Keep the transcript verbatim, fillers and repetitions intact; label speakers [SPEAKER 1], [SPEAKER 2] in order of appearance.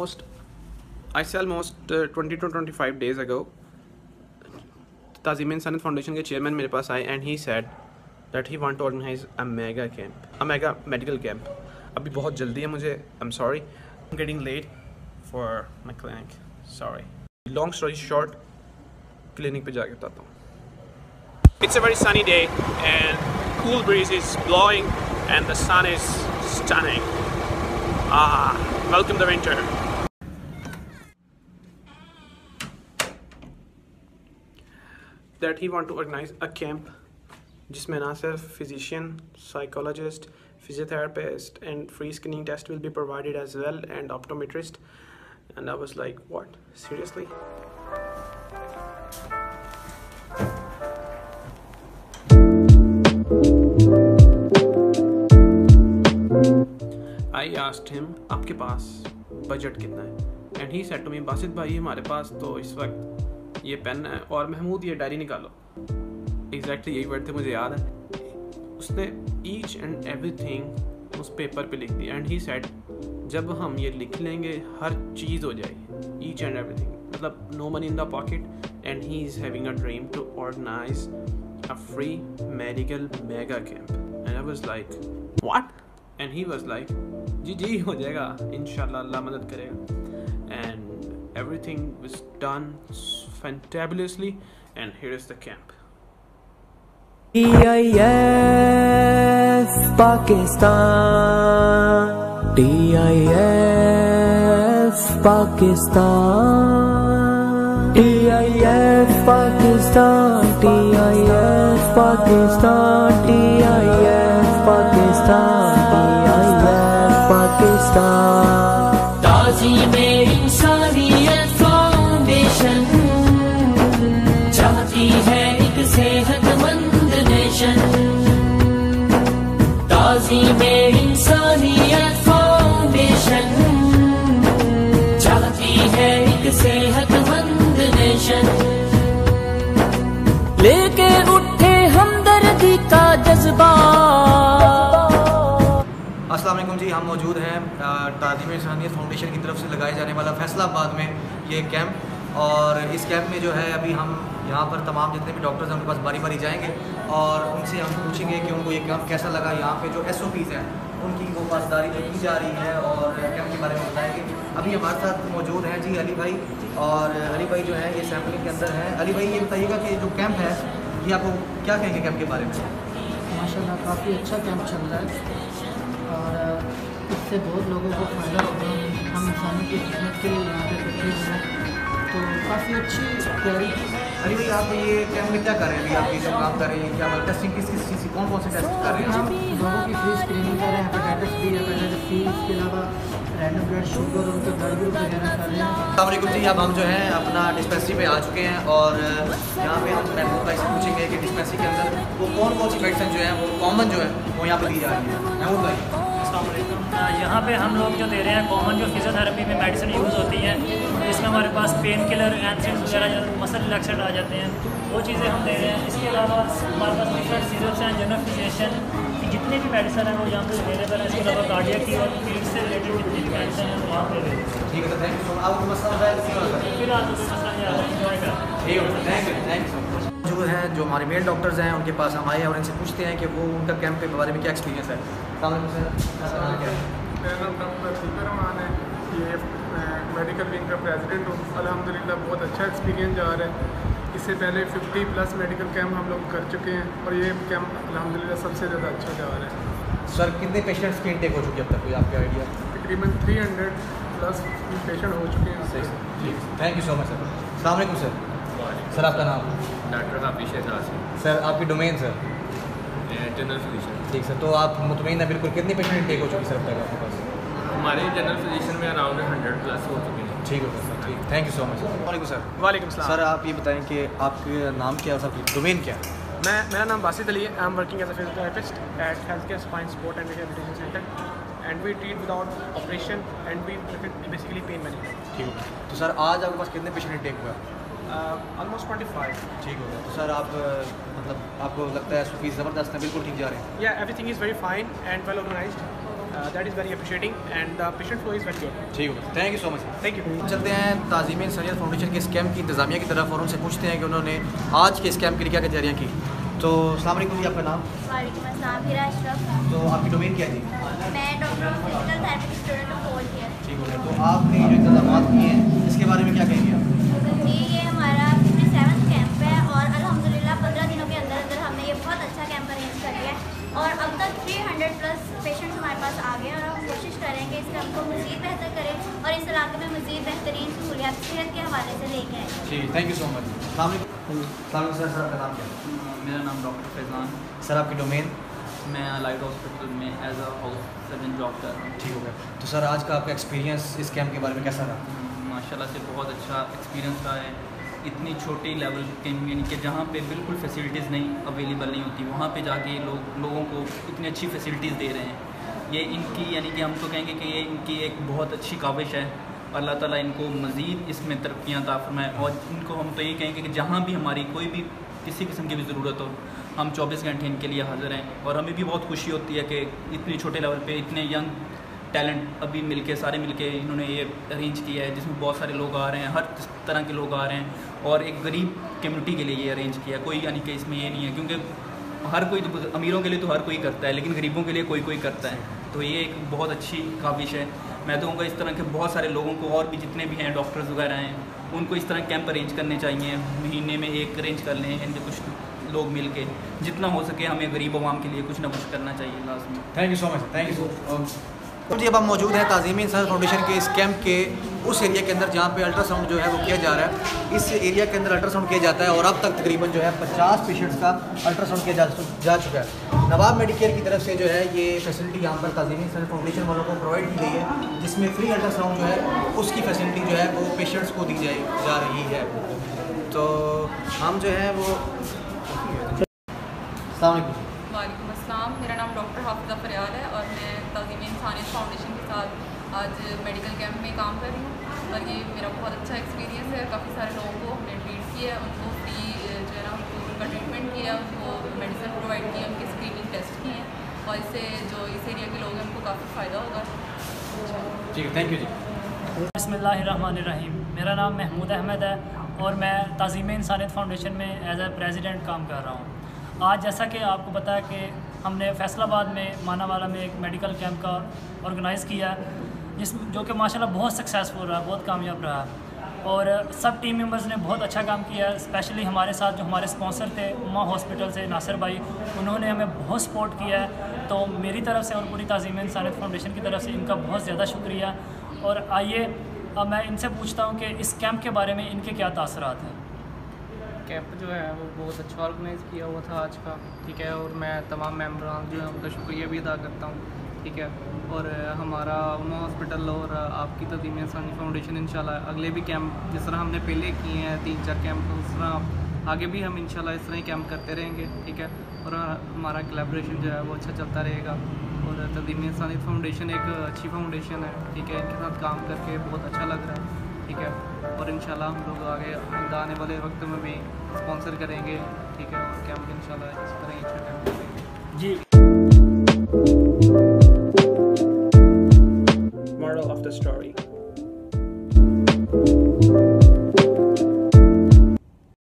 [SPEAKER 1] almost I say almost uh, twenty to twenty-five days ago Tazeem Insaniyat Foundation के chairman मेरे पास आए and he said that he want to organize a mega camp, a mega medical camp. अभी बहुत जल्दी है मुझे, I'm sorry, I'm getting late for my clinic. Sorry. Long story short, clinic पे जाके बताता हूँ. It's a very sunny day and cool breeze is blowing and the sun is stunning. Ah, welcome the winter. That he want to organize a camp जिसमें ना सिर्फ physician, psychologist, physiotherapist and free screening test will be provided as well and optometrist. And I was like, what? Seriously? I asked him, आपके पास budget कितना है? And he said to me, Basit भाई हमारे पास तो इस वक्त ये पेन है और महमूद ये डायरी निकालो. एग्जैक्टली यही वर्ड थे, मुझे याद है. उसने ईच एंड एवरीथिंग उस पेपर पे लिख दिया. एंड ही सेड जब हम ये लिख लेंगे हर चीज़ हो जाएगी, ईच एंड एवरीथिंग. मतलब no money in the pocket and he is having a dream to organise a free medical mega camp. And I was like what? And he was like जी जी हो जाएगा इंशाल्लाह, अल्लाह मदद करेगा. And everything was done fantabulously and here is the camp.
[SPEAKER 2] T I F Pakistan, T I F Pakistan, T I F Pakistan, T I F Pakistan, T I F Pakistan, T I F Pakistan. Tazeem Insaniyat foundation चाहती है एक सेहतमंद nation. Tazeem इंसानियत foundation चाहती है एक सेहतमंद nation. लेके उठे हमदर्दी का जज्बा.
[SPEAKER 3] अस्सलाम वालेकुम जी, हम मौजूद हैं ताज़ीम इंसानियत फाउंडेशन की तरफ से लगाए जाने वाला फैसलाबाद में ये कैंप. और इस कैंप में जो है अभी हम यहाँ पर तमाम जितने भी डॉक्टर्स हैं उनके पास बारी बारी जाएंगे और उनसे हम पूछेंगे कि उनको ये कैंप कैसा लगा. यहाँ पे जो एस ओ पीज़ हैं उनकी वो पासदारी जो की जा रही है और कैंप के बारे में बताएंगे. अभी हमारे साथ मौजूद हैं जी अली भाई, और अली भाई जो है ये सैम्पलिंग के अंदर हैं. अली भाई ये बताइएगा कि जो कैंप है ये आपको क्या कहेंगे कैंप के बारे में?
[SPEAKER 4] माशाल्लाह काफ़ी अच्छा कैंप चल रहा है और इससे बहुत लोगों को फ़ायदा होगा. हम इंसानी की खिदमत के लिए यहाँ पे इकट्ठे हुए हैं तो काफ़ी अच्छी तैयारी.
[SPEAKER 3] अरे भाई आप ये कैंप में क्या कर रहे हैं? अभी आप ये जो काम कर रहे हैं क्या टेस्टिंग किस किस चीज़ की कौन कौन से टेस्ट कर रहे हैं?
[SPEAKER 4] हम लोगों की फ्री स्क्रीनिंग कर रहे हैं, हेपेटाइटिस बी, हेपेटाइटिस सी, इसके अलावा रैंडम ब्लड शुगर, उनके ब्लड ग्रुप वगैरह कर रहे हैं.
[SPEAKER 3] अस्सलाम वालेकुम जी, अब हम जो है अपना डिस्पेंसरी पे आ चुके हैं और यहाँ पे हम महमूद भाई से पूछेंगे कि डिस्पेंसरी के अंदर वो कौन कौन सी मेडिसिन जो है वो कॉमन जो है वो यहाँ पे दी जा रही है. महमूद भाई
[SPEAKER 5] यहाँ पे हम लोग जो दे रहे हैं कॉमन जो फिजियोथेरेपी में मेडिसिन यूज़ होती हैं, इसमें हमारे पास पेन किलर, एंथ्रेक्स वगैरह, मसल रिलैक्सेंट आ जाते हैं, वो चीज़ें हम दे रहे हैं. इसके अलावा हमारे पास डिफरेंट सीरप्स हैं, जनरल फिजिशियन की जितने भी मेडिसिन हैं वो यहाँ पे अवेलेबल है. इसके अलावा कार्डियक की और पीठ से रिलेटेड जितनी भी मेडिसिन हैं वो यहाँ पे अवेलेबल.
[SPEAKER 3] ठीक है, थैंक यू. आपको मसला
[SPEAKER 5] फिर आप मसला नहीं आता, इंजॉय करें.
[SPEAKER 3] ठीक है, थैंक यू थैंक यू. जो है जो हमारे मेल डॉक्टर्स हैं उनके पास हम आए और इनसे पूछते हैं कि वो उनका कैंप के बारे में क्या एक्सपीरियंस है.
[SPEAKER 6] मेरा नाम डॉक्टर फिकर रहमान है, ये मेडिकल विंग का प्रेसिडेंट हूँ. अल्हम्दुलिल्लाह बहुत अच्छा एक्सपीरियंस जा रहा है. इससे पहले पचास प्लस मेडिकल कैंप हम लोग कर चुके हैं और ये कैंप अल्हम्दुलिल्लाह सबसे ज़्यादा अच्छा जा रहा है.
[SPEAKER 3] सर कितने पेशेंट्स की इंटेक हो चुकी है अब तक, कोई आपका आइडिया?
[SPEAKER 6] तकरीबन तीन सौ प्लस पेशेंट हो चुके हैं.
[SPEAKER 3] सही सर जी, thank you so much sir. अस्सलाम वालेकुम सर. सर आपका नाम?
[SPEAKER 7] डॉक्टर हाफिज शहजाद.
[SPEAKER 3] सर आपकी डोमेन सर?
[SPEAKER 7] General physician.
[SPEAKER 3] ठीक सर, तो आप मुतमईन है बिल्कुल कितनी पेशेंट इंटेक हो चुकी सर अब तक आपके पास?
[SPEAKER 7] हमारे जनरल फिजिशियन में अराउंड हंड्रेड प्लस हो चुके हैं.
[SPEAKER 3] ठीक है सर, ठीक, थैंक यू सो मच. वालेकुम सर.
[SPEAKER 1] वालेकुम सलाम.
[SPEAKER 3] सर आप ये बताएं कि आपका नाम क्या है और आपकी डोमेन क्या है?
[SPEAKER 1] मैं मेरा नाम बासित अली है. I am working as a physiotherapist at health care spine sport and rehabilitation centre and we treat without operation and we basically pain management.
[SPEAKER 3] ठीक है. तो सर आज आपके पास कितने पेशेंट इंटेक हुआ?
[SPEAKER 1] Almost twenty five.
[SPEAKER 3] ठीक हो गया. तो सर आप मतलब आपको लगता है फीस ज़बरदस्त है, बिल्कुल ठीक जा रहे हैं?
[SPEAKER 1] या everything is very fine and well organised. That is very appreciating and the patient flow is very good.
[SPEAKER 3] ठीक है, thank you so much.
[SPEAKER 1] Thank you.
[SPEAKER 3] चलते हैं ताज़ीम इंसानियत फाउंडेशन के इस कैम्प की इंतज़ामिया की तरफ और उनसे पूछते हैं कि उन्होंने आज के इस कैम्प के लिए क्या क्या तैयारियाँ की। तो अस्सलाम वालेकुम जी, आपका नाम?
[SPEAKER 8] वालेकुम अस्सलाम, हिरा अशरफ।
[SPEAKER 3] तो आपकी डोमेन क्या है जी?
[SPEAKER 8] मैं doctor of physical therapy student of fourth year.
[SPEAKER 3] ठीक हो गया। तो आपने जो इंतजाम किए हैं इसके बारे में क्या कहेंगे आप?
[SPEAKER 8] जी, ये हमारा फिफ्टी सेवन्थ कैंप है और अल्हम्दुलिल्लाह पंद्रह दिनों के अंदर अंदर हमने ये बहुत अच्छा कैंप अरेंज कर लिया है और अब तक थ्री हंड्रेड प्लस पेशेंट्स हमारे पास आ गए हैं और हम कोशिश करेंगे इस कैंप को मज़ीद बेहतर करें और इस इलाके में मज़ीद बेहतरीन सहूलियात सेहत के हवाले से लेके आएँ।
[SPEAKER 3] जी, थैंक यू सो मच। अस्सलाम वालेकुम सर, सर आपका नाम क्या है?
[SPEAKER 7] मेरा नाम डॉक्टर फैज़ान।
[SPEAKER 3] सर आपकी डोमेन?
[SPEAKER 7] मैं लाइट हॉस्पिटल में as a house surgeon job कर रहा हूँ।
[SPEAKER 3] ठीक हो गया। तो सर आज का आपका एक्सपीरियंस इस कैंप के बारे में कैसा रहा?
[SPEAKER 7] माशाल्लाह से बहुत अच्छा एक्सपीरियंस रहा है। इतनी छोटी लेवल के यानी कि जहाँ पे बिल्कुल फैसिलिटीज़ नहीं अवेलेबल नहीं होती वहाँ पे जाके लोग लोगों को इतनी अच्छी फैसिलिटीज़ दे रहे हैं। ये इनकी यानी कि हम तो कहेंगे कि ये इनकी एक बहुत अच्छी काविश है। अल्लाह ताला इनको मज़ीद इसमें तरक्कियाँ अता फरमाए और इनको हम तो ये कहेंगे कि जहाँ भी हमारी कोई भी किसी किस्म की भी ज़रूरत हो हम चौबीस घंटे इनके लिए हाज़िर हैं। और हमें भी बहुत खुशी होती है कि इतनी छोटे लेवल पे इतने यंग टैलेंट अभी मिलके सारे मिलके इन्होंने ये अरेंज किया है जिसमें बहुत सारे लोग आ रहे हैं, हर तरह के लोग आ रहे हैं और एक गरीब कम्युनिटी के लिए ये अरेंज किया है। कोई यानी कि इसमें ये नहीं है क्योंकि हर कोई तो अमीरों के लिए तो हर कोई करता है लेकिन गरीबों के लिए कोई कोई करता है। तो ये एक बहुत अच्छी काविश है। मैं तो कहूँगा इस तरह के बहुत सारे लोगों को और भी जितने भी हैं डॉक्टर्स वगैरह हैं उनको इस तरह कैंप अरेंज करने चाहिए। महीने में एक अरेंज कर लें इनके कुछ लोग मिल के जितना हो सके हमें गरीब आवाम के लिए कुछ ना कुछ करना चाहिए लास्ट में।
[SPEAKER 3] Thank you so much. Thank you so much. तो जी अब हम मौजूद हैं ताज़ीम इंसानियत फाउंडेशन के इस कैंप के उस एरिया के अंदर जहाँ पे अल्ट्रासाउंड जो है वो किया जा रहा है। इस एरिया के अंदर अल्ट्रासाउंड किया जाता है और अब तक तकरीबन जो है पचास पेशेंट्स का अल्ट्रासाउंड किया जा, जा चुका है। नवाब मेडिकेयर की तरफ से जो है ये फैसिलिटी यहाँ पर ताज़ीम इंसानियत फाउंडेशन वालों को प्रोवाइड की गई है जिसमें फ्री अल्ट्रासाउंड जो है उसकी फैसिलिटी जो है वो पेशेंट्स को दी जाए जा रही है। तो हम जो है वो
[SPEAKER 9] वालेकुम अस्सलाम, मेरा नाम डॉक्टर हाफिज़ा फरियाल है और मैं ताज़ीम इंसानियत फाउंडेशन के साथ आज मेडिकल कैंप में काम कर रही हूँ और ये मेरा बहुत अच्छा एक्सपीरियंस है। काफ़ी सारे लोगों को हमने ट्रीट किया है, उनको फ्री जो है ना उनको उनका ट्रीटमेंट किया, उनको मेडिसिन प्रोवाइड किया, उनके स्क्रीनिंग टेस्ट किए हैं और इससे जो इस एरिया के लोग हैं उनको काफ़ी फ़ायदा होगा।
[SPEAKER 3] ठीक है, थैंक यू जी।
[SPEAKER 5] बिस्मिल्लाहिर्रहमानिर्रहीम। मेरा नाम महमूद अहमद है और मैं ताज़ीम इंसानियत फाउंडेशन में एज ए प्रेसिडेंट काम कर रहा हूँ। आज जैसा कि आपको पता है कि हमने फैसलाबाद में मानावाला में एक मेडिकल कैंप का ऑर्गेनाइज़ किया है जिस जो कि माशाल्लाह बहुत सक्सेसफुल रहा, बहुत कामयाब रहा और सब टीम मेंबर्स ने बहुत अच्छा काम किया। स्पेशली हमारे साथ जो हमारे स्पॉन्सर थे उम्मा हॉस्पिटल से नासिर भाई, उन्होंने हमें बहुत सपोर्ट किया है। तो मेरी तरफ से और पूरी ताज़ीम इंसानियत फाउंडेशन की तरफ से इनका बहुत ज़्यादा शुक्रिया। और आइए अब मैं इनसे पूछता हूँ कि इस कैंप के बारे में इनके क्या तासरात हैं।
[SPEAKER 10] कैंप जो है वो बहुत अच्छा ऑर्गेनाइज़ किया हुआ था आज का, ठीक है, और मैं तमाम मेंबरान जो है उनका शुक्रिया भी अदा करता हूँ, ठीक है। और हमारा उम्मा हॉस्पिटल और आपकी ताज़ीम इंसानियत फाउंडेशन इंशाल्लाह अगले भी कैंप जिस तरह हमने पहले किए हैं तीन चार कैंप उस तरह आगे भी हम इंशाल्लाह इस तरह ही कैंप करते रहेंगे, ठीक है। और हमारा कोलैबोरेशन जो है वो अच्छा चलता रहेगा और ताज़ीम इंसानियत फाउंडेशन एक अच्छी फाउंडेशन है, ठीक है। इनके साथ काम करके बहुत अच्छा लग रहा है, ठीक है। और इंशाल्लाह हम लोग आगे आने वाले वक्त में भी स्पॉन्सर करेंगे, ठीक है। और कैंप इंशाल्लाह इस तरह ही अच्छा कैंप करेंगे
[SPEAKER 5] जी।